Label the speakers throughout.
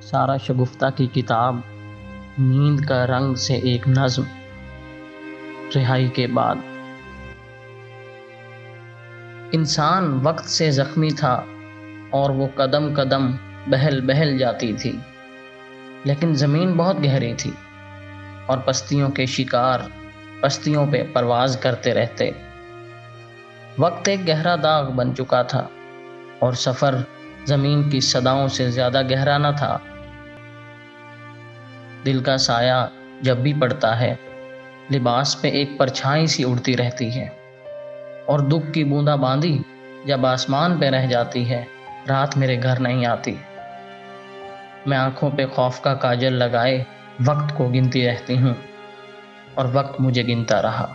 Speaker 1: سارا شگفتہ کی کتاب، نیند کا رنگ سے ایک نظم، رہائی کے بعد۔ انسان وقت سے زخمی تھا اور وہ قدم قدم بہل بہل جاتی تھی، لیکن زمین بہت گہری تھی اور پستیوں کے شکار پستیوں پہ پرواز کرتے رہتے۔ وقت ایک گہرا داغ بن چکا تھا اور سفر زمین کی صداؤں سے زیادہ گہرا نہ تھا۔ دل کا سایہ جب بھی پڑتا ہے، لباس پہ ایک پرچھائی سی اڑتی رہتی ہے، اور دکھ کی بوندا باندی جب آسمان پہ رہ جاتی ہے، رات میرے گھر نہیں آتی۔ میں آنکھوں پہ خوف کا کاجل لگائے وقت کو گنتی رہتی ہوں اور وقت مجھے گنتا رہا۔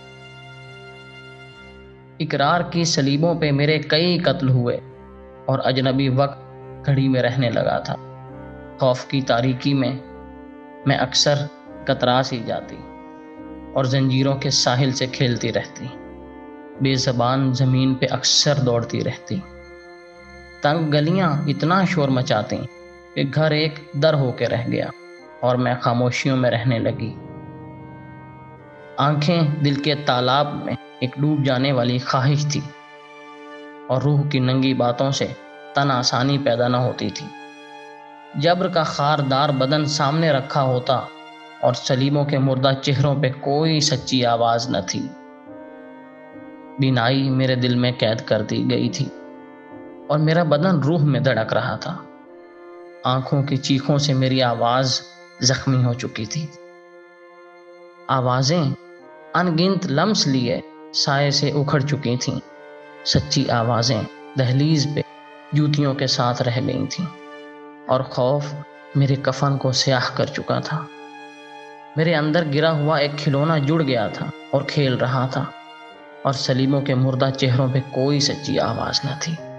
Speaker 1: اقرار کی صلیبوں پہ میرے کئی قتل ہوئے اور اجنبی وقت گھڑی میں رہنے لگا تھا۔ خوف کی تاریکی میں میں اکثر کترا سی جاتی اور زنجیروں کے ساحل سے کھیلتی رہتی، بے زبان زمین پہ اکثر دوڑتی رہتی۔ تنگ گلیاں اتنا شور مچاتی کہ گھر ایک در ہو کے رہ گیا اور میں خاموشیوں میں رہنے لگی۔ آنکھیں دل کے تالاب میں ایک ڈوب جانے والی خواہش تھی، اور روح کی ننگی باتوں سے تن آسانی پیدا نہ ہوتی تھی۔ جبر کا خاردار بدن سامنے رکھا ہوتا اور سلیموں کے مردہ چہروں پہ کوئی سچی آواز نہ تھی۔ بینائی میرے دل میں قید کر دی گئی تھی اور میرا بدن روح میں دھڑک رہا تھا۔ آنکھوں کی چیخوں سے میری آواز زخمی ہو چکی تھی۔ آوازیں ان گنت لمس لیے سائے سے اکھڑ چکی تھیں۔ سچی آوازیں دہلیز پہ جوتیوں کے ساتھ رہ گئی تھیں، اور خوف میرے کفن کو سیاہ کر چکا تھا۔ میرے اندر گرا ہوا ایک کھلونا جڑ گیا تھا اور کھیل رہا تھا، اور سلیموں کے مردہ چہروں پہ کوئی سچی آواز نہ تھی۔